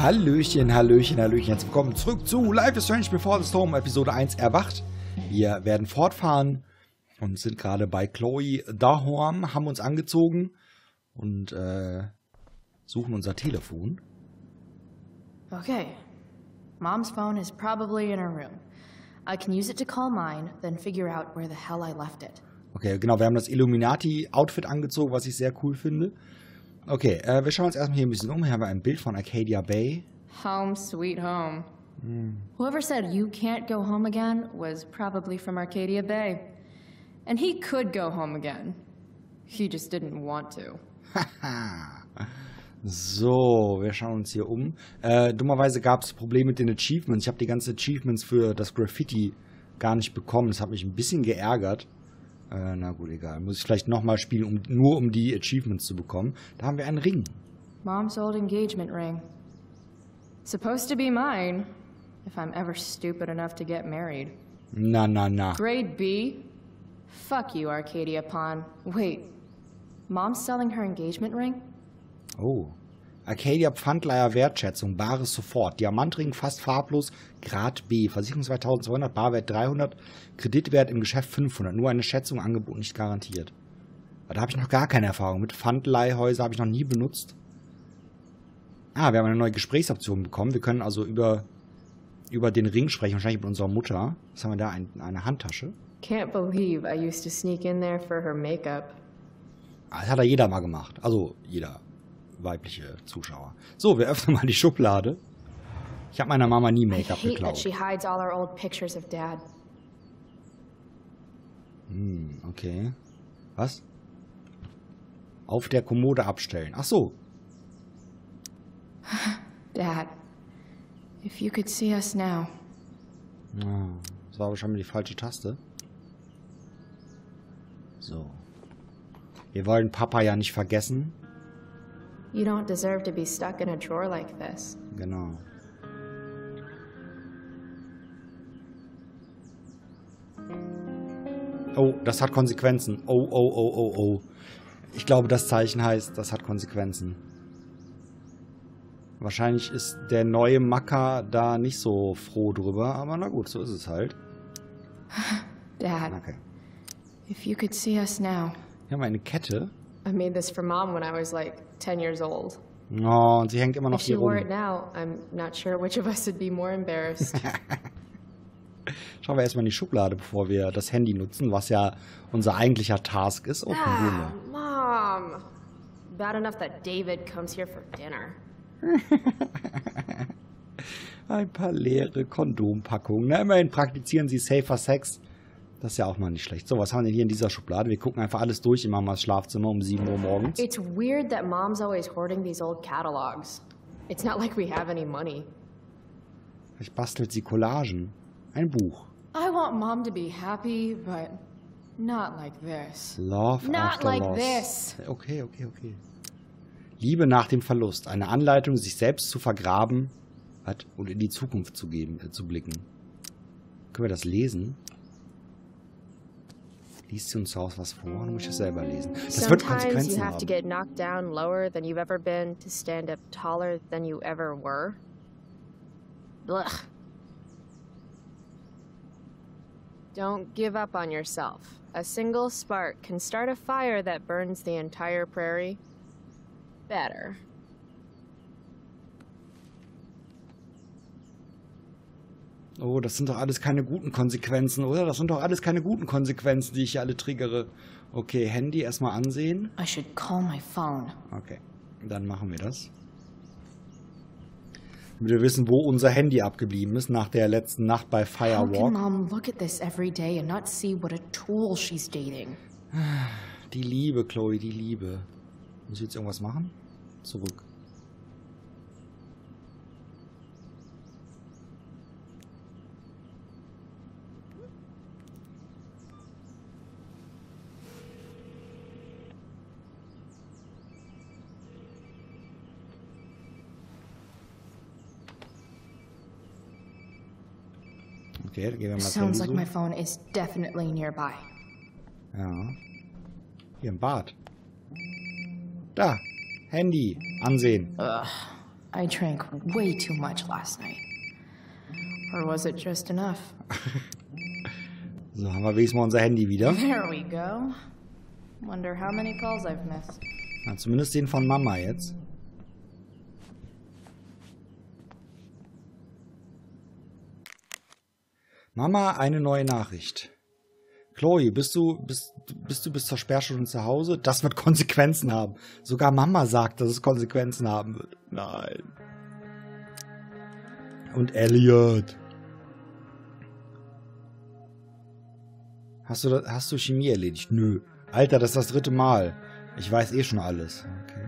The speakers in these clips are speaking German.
Hallöchen, Hallöchen, Hallöchen. Herzlich willkommen zurück zu Life is Strange Before the Storm, Episode 1 erwacht. Wir werden fortfahren und sind gerade bei Chloe Dahorn, haben uns angezogen und suchen unser Telefon. Okay. Mom's phone is probably in her room. I can use it to call mine, then figure out where the hell I left it. Okay, genau, wir haben das Illuminati-Outfit angezogen, was ich sehr cool finde. Okay, wir schauen uns erstmal hier ein bisschen um. Hier haben wir ein Bild von Arcadia Bay. Home sweet home. Whoever said you can't go home again was probably from Arcadia Bay. And he could go home again. He just didn't want to. So, wir schauen uns hier um. Dummerweise gab es Probleme mit den Achievements. Ich habe die ganzen Achievements für das Graffiti gar nicht bekommen. Das hat mich ein bisschen geärgert. Na gut, egal. Muss ich vielleicht nochmal spielen, nur um die Achievements zu bekommen. Da haben wir einen Ring. Mom's old engagement ring. Supposed to be mine, if I'm ever stupid enough to get married. Na, na, na. Grade B? Fuck you, Arcadia Pawn. Wait, Mom's selling her engagement ring? Oh. Arcadia Pfandleiher Wertschätzung, Bares sofort. Diamantring fast farblos, Grad B. Versicherung 2200, Barwert 300, Kreditwert im Geschäft 500. Nur eine Schätzung, Angebot nicht garantiert. Aber da habe ich noch gar keine Erfahrung mit. Pfandleihhäuser habe ich noch nie benutzt. Ah, wir haben eine neue Gesprächsoption bekommen. Wir können also über den Ring sprechen, wahrscheinlich mit unserer Mutter. Was haben wir da? Eine Handtasche. Can't believe I used to sneak in there for her makeup. Ah, das hat ja jeder mal gemacht. Also jeder weibliche Zuschauer. So, wir öffnen mal die Schublade. Ich habe meiner Mama nie Make-up geklaut. She hides all our old pictures of Dad. Okay. Was? Auf der Kommode abstellen. Ach so. Dad, if you could see us now. Das war wahrscheinlich die falsche Taste. So. Wir wollen Papa ja nicht vergessen. You don't deserve to be stuck in a drawer like this. Genau. Oh, das hat Konsequenzen. Oh, oh, oh, oh, oh. Ich glaube, das Zeichen heißt, das hat Konsequenzen. Wahrscheinlich ist der neue Macker da nicht so froh drüber, aber na gut, so ist es halt. Dad, okay. If you could see us now. Hier haben wir eine Kette. I made this for Mom when I was like 10 years old. Oh, und sie hängt immer noch If hier she rum. wore it now, I'm not sure which of us would be more embarrassed. Schauen wir erstmal in die Schublade, bevor wir das Handy nutzen, was ja unser eigentlicher Task ist. Oh, Kondome. Mom! Bad enough that David comes here for dinner. Ein paar leere Kondompackungen. Na, immerhin praktizieren sie Safer Sex. Das ist ja auch mal nicht schlecht. So, was haben wir denn hier in dieser Schublade? Wir gucken einfach alles durch in Mamas Schlafzimmer um 7 Uhr morgens. It's weird that Mom's always hoarding these old catalogs. It's not like we have any money. Vielleicht bastelt sie Collagen. Ein Buch. I want Mom to be happy, but not like this. Love Not after like loss. this. Okay, okay, okay. Liebe nach dem Verlust. Eine Anleitung, sich selbst zu vergraben und in die Zukunft zu blicken. Können wir das lesen? Liest sie uns zu Hause was vor? Dann muss ich das selber lesen. Das wird Konsequenzen you have to haben. get knocked down lower than you've ever been to stand up taller than you ever were. Blech. Don't give up on yourself. A single spark can start a fire that burns the entire prairie. Better. Oh, das sind doch alles keine guten Konsequenzen, oder? Das sind doch alles keine guten Konsequenzen, die ich hier alle triggere. Okay, Handy erstmal ansehen. I should call my phone. Okay, dann machen wir das. Damit wir wissen, wo unser Handy abgeblieben ist nach der letzten Nacht bei How can Firewalk. Mom look at this every day and not see what a tool she's dating? Die Liebe, Chloe, die Liebe. Muss ich jetzt irgendwas machen? Zurück. Okay, dann gehen wir mal Sounds zur like my Lisu. phone is definitely nearby. Ja. Hier im Bad. Da. Handy. Ansehen. Ugh. I drank way too much last night. Or was it just enough? So, haben wir wenigstens mal unser Handy wieder. There we go. Wonder how many calls I've missed. Na, zumindest den von Mama jetzt. Mama, eine neue Nachricht. Chloe, bist du bis zur Sperrstunde zu Hause? Das wird Konsequenzen haben. Sogar Mama sagt, dass es Konsequenzen haben wird. Nein. Und Elliot. Hast du Chemie erledigt? Nö. Alter, das ist das 3. Mal. Ich weiß eh schon alles. Okay.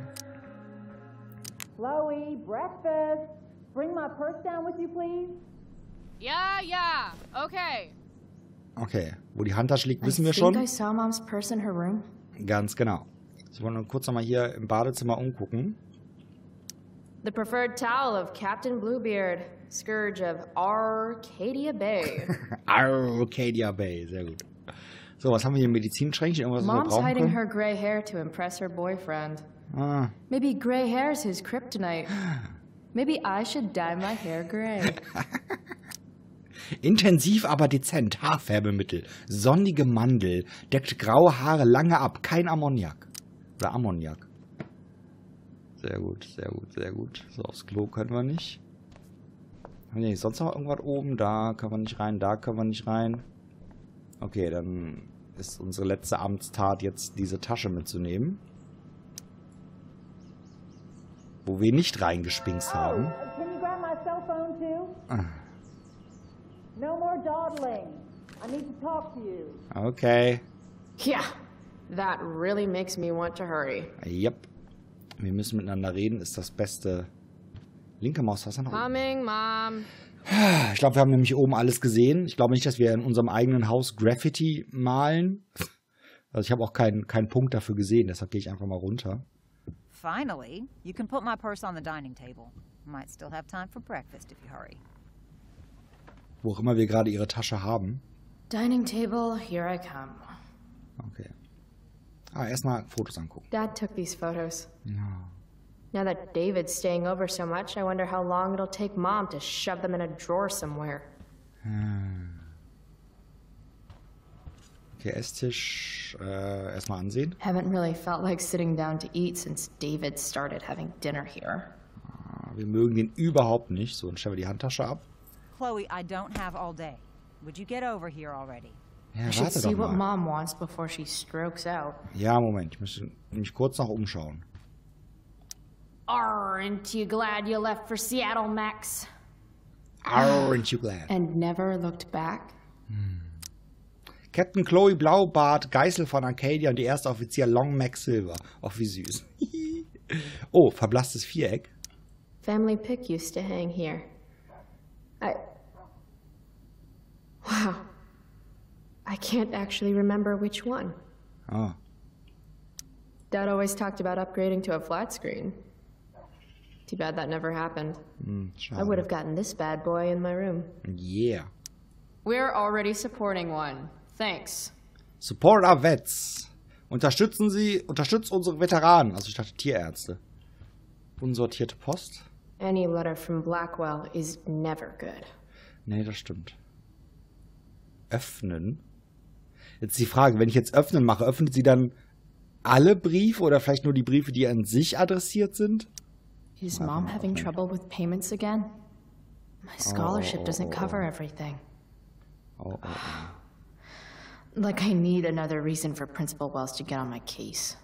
Chloe, breakfast. Bring my purse down with you, please. Yeah, okay. Okay, wo die Handtasche liegt, wissen wir schon. I saw Mom's purse in her room. Ganz genau. Ich wollte nur kurz nochmal hier im Badezimmer umgucken. The preferred towel of Captain Bluebeard, scourge of Arcadia Bay. Arcadia Bay, sehr gut. So, was haben wir hier? Medizinschränkchen? Irgendwas, was wir Mom's brauchen hiding können? her gray hair to impress her boyfriend. Ah. Maybe gray hair's his kryptonite. Maybe I should dye my hair gray. Intensiv, aber dezent. Haarfärbemittel. Sonnige Mandel. Deckt graue Haare lange ab. Kein Ammoniak. Oder Ammoniak. Sehr gut, sehr gut, sehr gut. So, aufs Klo können wir nicht. Haben wir nicht sonst noch irgendwas oben? Da können wir nicht rein, da können wir nicht rein. Okay, dann ist unsere letzte Amtstat jetzt, diese Tasche mitzunehmen. Wo wir nicht reingespinkst haben. Can you grab my cell phone too? No more dawdling. I need to talk to you. Okay. Yeah, that really makes me want to hurry. Yep. Wir müssen miteinander reden, ist das beste. Linke Maustaste nach oben. Coming, Mom. Ich glaube, wir haben nämlich oben alles gesehen. Ich glaube nicht, dass wir in unserem eigenen Haus Graffiti malen. Also ich habe auch keinen Punkt dafür gesehen, deshalb gehe ich einfach mal runter. Finally, you can put my purse on the dining table. Might still have time for breakfast if you hurry. Wo auch immer wir gerade ihre Tasche haben. Dining table, here I come. Okay. Erstmal Fotos angucken. Dad took these photos. Ja. Now that David's staying over so much, I wonder how long it'll take Mom to shove them in a drawer somewhere. Okay, Esstisch erstmal ansehen. Haven't really felt like sitting down to eat since David started having dinner here. Wir mögen den überhaupt nicht. So, dann stellen wir die Handtasche ab. Chloe, I don't have all day. Would you get over here already? Ja, I should warte see doch what mal. Mom wants before she strokes out. Ja, Moment. Ich möchte mich kurz noch umschauen. Aren't you glad you left for Seattle, Max? Aren't you glad? And never looked back? Captain Chloe Blaubart, Geißel von Arcadia und die erste Offizier Long Mac Silver. Och, wie süß. Oh, verblasstes Viereck. Family pic used to hang here. Wow. I can't actually remember which one. Ah. Dad always talked about upgrading to a flat screen. Too bad that never happened. I would have gotten this bad boy in my room. Yeah. We're already supporting one. Thanks. Support our vets. Unterstützt unsere Veteranen. Also ich dachte Tierärzte. Unsortierte Post. Any letter from Blackwell is never good. Nee, das stimmt. Öffnen. Jetzt die Frage, wenn ich jetzt öffnen mache, öffnet sie dann alle Briefe oder vielleicht nur die Briefe, die an sich adressiert sind? Is Mom having trouble with payments again? My scholarship doesn't cover everything. Oh. Like I need another reason for Principal Wells to get on my case.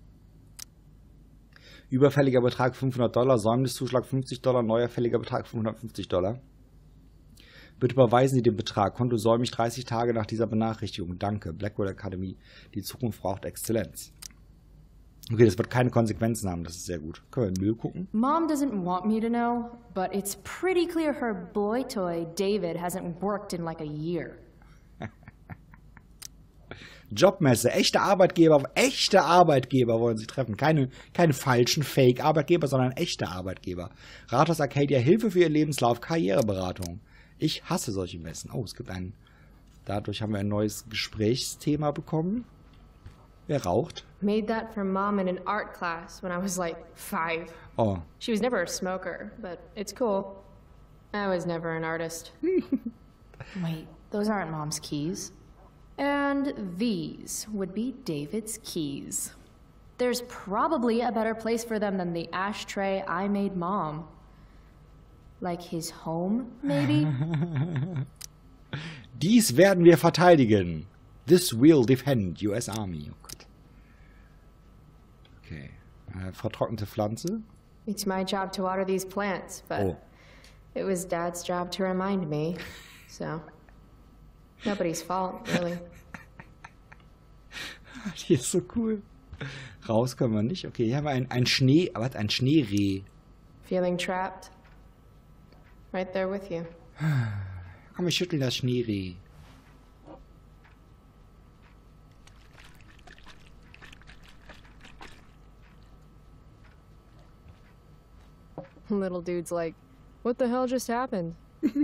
Überfälliger Betrag $500, Säumniszuschlag $50, neuer fälliger Betrag $550. Bitte überweisen Sie den Betrag. Konto säumig 30 Tage nach dieser Benachrichtigung. Danke. Blackwell Academy. Die Zukunft braucht Exzellenz. Okay, das wird keine Konsequenzen haben. Das ist sehr gut. Können wir in den Müll gucken? Mom doesn't want me to know, but it's pretty clear her boy toy, David, hasn't worked in like a year. Jobmesse. Echte Arbeitgeber wollen Sie treffen. Keine falschen Fake-Arbeitgeber, sondern echte Arbeitgeber. Rathaus Arcadia, Hilfe für Ihr Lebenslauf, Karriereberatung. Ich hasse solche Messen. Oh, es gibt dadurch haben wir ein neues Gesprächsthema bekommen. Wer raucht? Made that from Mom in an art class when I was like 5. Oh. She was never a smoker, but it's cool. I was never an artist. Wait, those aren't Mom's keys. And these would be David's keys. There's probably a better place for them than the ashtray I made Mom. Like his home, maybe? Dies werden wir verteidigen. This will defend US Army. Oh Gott. Okay. Vertrocknete Pflanze. It's my job to water these plants, but it was Dad's job to remind me. So, nobody's fault, really. Die ist so cool. Raus können wir nicht. Okay, hier haben wir ein Schneereh. Feeling trapped? Right there with you. Komm, ich schüttel das Schneereh. Little dude's like, what the hell just happened?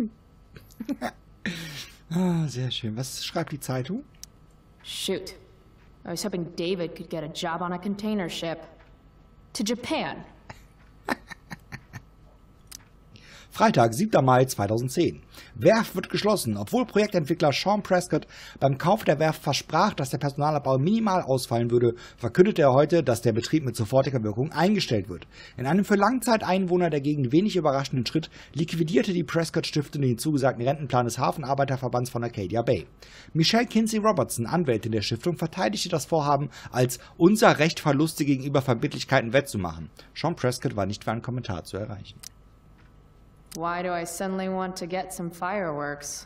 Sehr schön. Was schreibt die Zeitung? Shoot. I was hoping David could get a job on a container ship. To Japan. Freitag, 7. Mai 2010. Werft wird geschlossen. Obwohl Projektentwickler Sean Prescott beim Kauf der Werft versprach, dass der Personalabbau minimal ausfallen würde, verkündete er heute, dass der Betrieb mit sofortiger Wirkung eingestellt wird. In einem für Langzeiteinwohner der Gegend wenig überraschenden Schritt liquidierte die Prescott-Stiftung den zugesagten Rentenplan des Hafenarbeiterverbands von Arcadia Bay. Michelle Kinsey Robertson, Anwältin der Stiftung, verteidigte das Vorhaben als unser Recht, Verluste gegenüber Verbindlichkeiten wettzumachen. Sean Prescott war nicht für einen Kommentar zu erreichen. Why do I suddenly want to get some fireworks?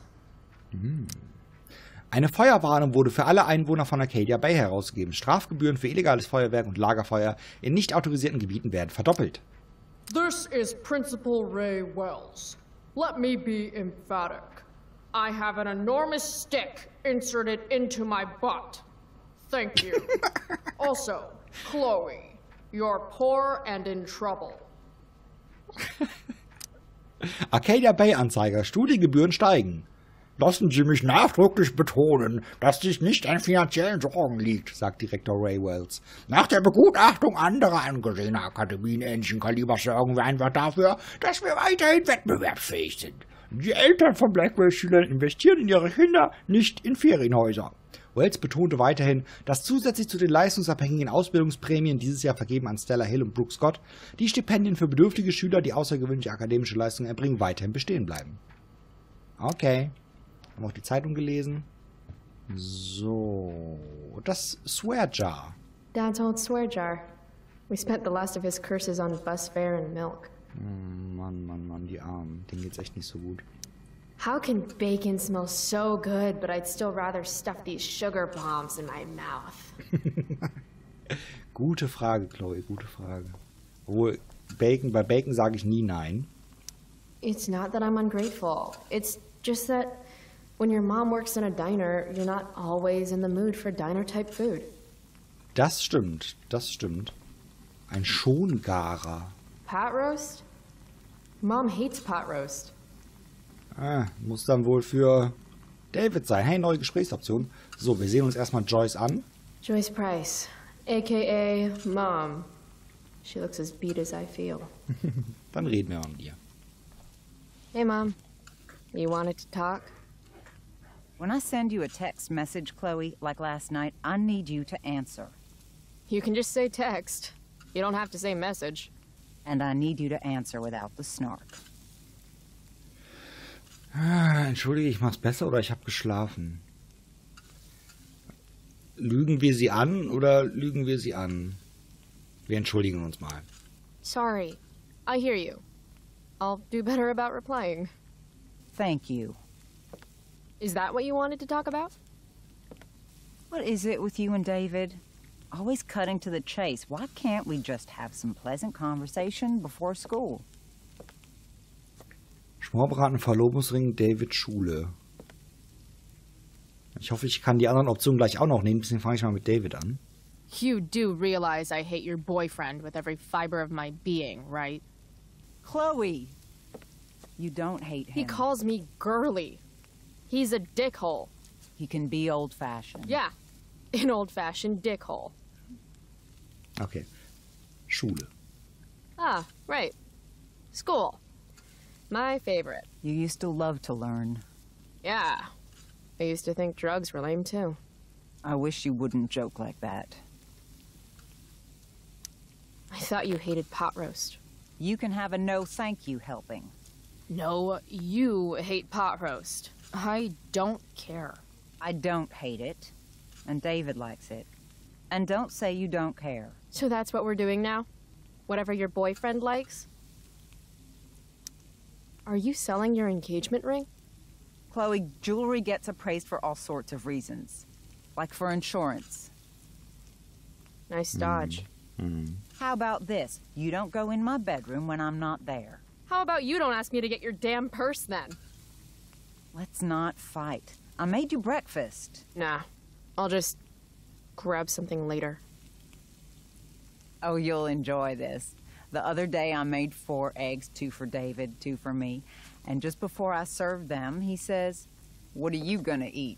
Eine Feuerwarnung wurde für alle Einwohner von Arcadia Bay herausgegeben. Strafgebühren für illegales Feuerwerk und Lagerfeuer in nicht autorisierten Gebieten werden verdoppelt. This is Principal Ray Wells. Let me be emphatic. I have an enormous stick inserted into my butt. Thank you. Also, Chloe, you're poor and in trouble. Arcadia Bay Anzeiger. Studiengebühren steigen. Lassen Sie mich nachdrücklich betonen, dass dies nicht an finanziellen Sorgen liegt, sagt Direktor Ray Wells. Nach der Begutachtung anderer angesehener Akademien ähnlichen Kalibers sorgen wir einfach dafür, dass wir weiterhin wettbewerbsfähig sind. Die Eltern von Blackwell-Schülern investieren in ihre Kinder, nicht in Ferienhäuser. Wells betonte weiterhin, dass zusätzlich zu den leistungsabhängigen Ausbildungsprämien dieses Jahr vergeben an Stella Hill und Brooke Scott die Stipendien für bedürftige Schüler, die außergewöhnliche akademische Leistungen erbringen, weiterhin bestehen bleiben. Okay. Haben wir auch die Zeitung gelesen. So. Das Swear Jar. Dad's old swear jar. We spent the last of his curses on bus fare and milk. Mann, die Armen. Denen geht's echt nicht so gut. How can bacon smell so good, but I'd still rather stuff these sugar bombs in my mouth? Gute Frage, Chloe, gute Frage. Obwohl, bei Bacon sage ich nie nein. It's not that I'm ungrateful. It's just that when your mom works in a diner, you're not always in the mood for diner-type food. Das stimmt, das stimmt. Ein Schongarer. Pot roast? Mom hates pot roast. Muss dann wohl für David sein. Hey, neue Gesprächsoption. So, wir sehen uns erstmal Joyce an. Joyce Price, a.k.a. Mom. She looks as beat as I feel. Dann reden wir mit ihr. Hey, Mom. You wanted to talk? When I send you a text message, Chloe, like last night, I need you to answer. You can just say text. You don't have to say message. And I need you to answer without the snark. Entschuldige, ich mach's besser oder ich habe geschlafen? Lügen wir sie an oder lügen wir sie an? Wir entschuldigen uns mal. Sorry. I hear you. I'll do better about replying. Thank you. Is that what you wanted to talk about? What is it with you and David? Always cutting to the chase. Why can't we just have some pleasant conversation before school? Schmorbraten, Verlobungsring, David Schule. Ich hoffe, ich kann die anderen Optionen gleich auch noch nehmen. Deswegen fange ich mal mit David an. You do realize I hate your boyfriend with every fiber of my being, right? Chloe! You don't hate him. He calls me girly. He's a dickhole. He can be old-fashioned. Yeah, an old-fashioned dickhole. Okay. Schule. Ah, right. School. My favorite. You used to love to learn. Yeah. I used to think drugs were lame, too. I wish you wouldn't joke like that. I thought you hated pot roast. You can have a no thank you helping. No, you hate pot roast. I don't care. I don't hate it. And David likes it. And don't say you don't care. So that's what we're doing now? Whatever your boyfriend likes? Are you selling your engagement ring? Chloe, jewelry gets appraised for all sorts of reasons. Like for insurance. Nice dodge. How about this? You don't go in my bedroom when I'm not there. How about you don't ask me to get your damn purse then? Let's not fight. I made you breakfast. Nah. I'll just grab something later. Oh, you'll enjoy this. The other day I made 4 eggs, 2 for David, 2 for me. And just before I served them, he says, "What are you gonna eat?"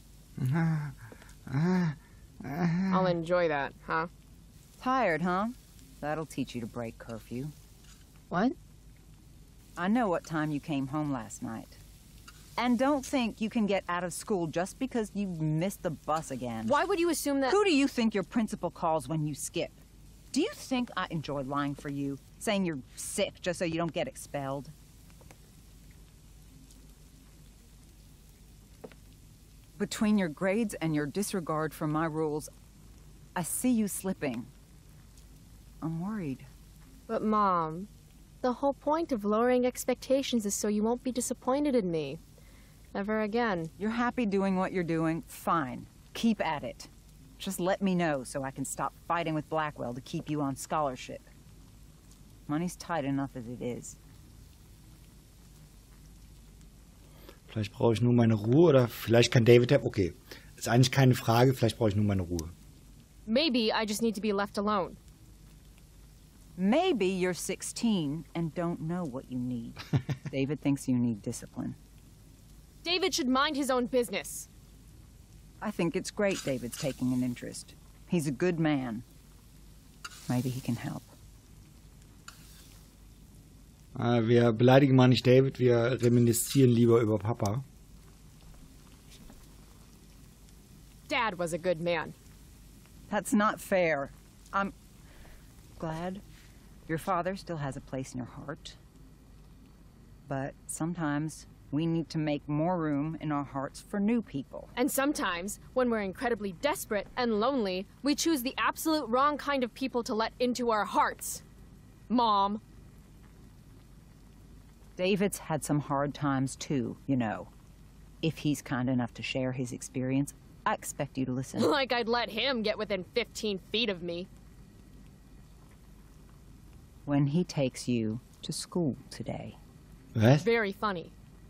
I'll enjoy that, huh? Tired, huh? That'll teach you to break curfew. What? I know what time you came home last night. And don't think you can get out of school just because you missed the bus again. Why would you assume that— Who do you think your principal calls when you skip? Do you think I enjoy lying for you? Saying you're sick just so you don't get expelled? Between your grades and your disregard for my rules, I see you slipping. I'm worried. But Mom, the whole point of lowering expectations is so you won't be disappointed in me. Ever again. You're happy doing what you're doing? Fine. Keep at it. Just let me know so I can stop fighting with Blackwell to keep you on scholarship. Money's tight enough as it is. Vielleicht brauche ich nur meine Ruhe oder vielleicht kann David... Okay, ist eigentlich keine Frage, vielleicht brauche ich nur meine Ruhe. Maybe I just need to be left alone. Maybe you're 16 and don't know what you need. David thinks you need discipline. David should mind his own business. I think it's great David's taking an interest. He's a good man. Maybe he can help. Wir beleidigen mal nicht David, wir reminiszieren lieber über Papa. Dad was a good man. That's not fair. I'm glad your father still has a place in your heart. But sometimes we need to make more room in our hearts for new people. And sometimes, when we're incredibly desperate and lonely, we choose the absolute wrong kind of people to let into our hearts. Mom. David's had some hard times too, you know. If he's kind enough to share his experience, I expect you to listen. Like I'd let him get within 15 feet of me. When he takes you to school today. Was? Very funny.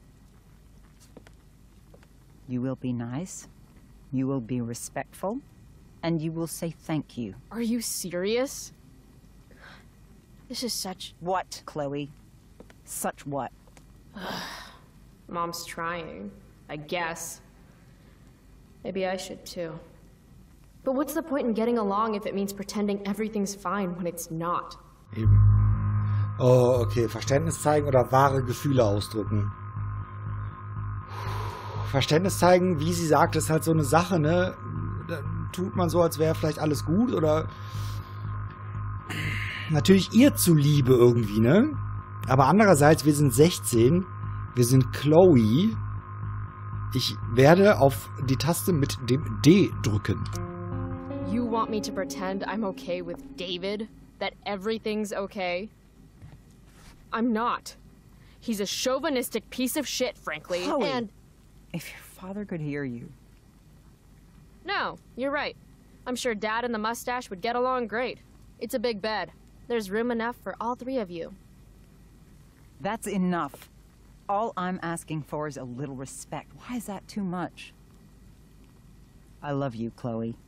You will be nice, you will be respectful, and you will say thank you. Are you serious? This is such... What, Chloe? Such what? Mom's trying, I guess. Maybe I should too. But what's the point in getting along if it means pretending everything's fine when it's not? Eben. Oh, okay. Verständnis zeigen oder wahre Gefühle ausdrücken. Verständnis zeigen, wie sie sagt, ist halt so eine Sache, ne? Da tut man so, als wäre vielleicht alles gut oder natürlich ihr zuliebe irgendwie, ne? Aber andererseits, wir sind 16, wir sind Chloe. Ich werde auf die Taste mit dem D drücken. You want me to pretend I'm okay with David? That everything's okay? I'm not. He's a chauvinistic piece of shit, frankly, Chloe. and... If your father could hear you. No, you're right. I'm sure Dad and the mustache would get along great. It's a big bed. There's room enough for all 3 of you. That's enough. All I'm asking for is a little respect. Why is that too much? I love you, Chloe.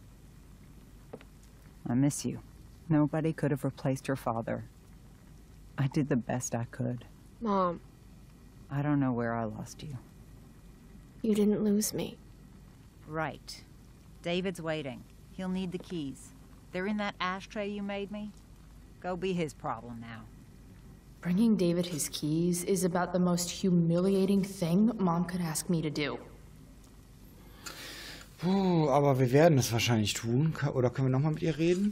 I miss you. Nobody could have replaced your father. I did the best I could. Mom, I don't know where I lost you. you didn't lose me. Right. David's waiting. He'll need the keys. They're in that ashtray you made me. Go be his problem now. Bringing David his keys is about the most humiliating thing Mom could ask me to do. Puh, aber wir werden es wahrscheinlich tun. Oder können wir nochmal mit ihr reden?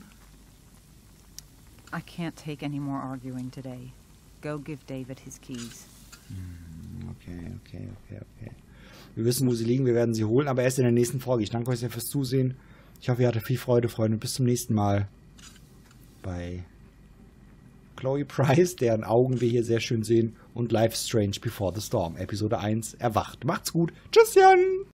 I can't take any more arguing today. Go give David his keys. Okay. Wir wissen, wo sie liegen, wir werden sie holen, aber erst in der nächsten Folge. Ich danke euch sehr fürs Zusehen. Ich hoffe, ihr hattet viel Freude, Freunde. Bis zum nächsten Mal bei Chloe Price, deren Augen wir hier sehr schön sehen, und Life Strange Before the Storm, Episode 1, Erwacht. Macht's gut. Tschüss, Jan!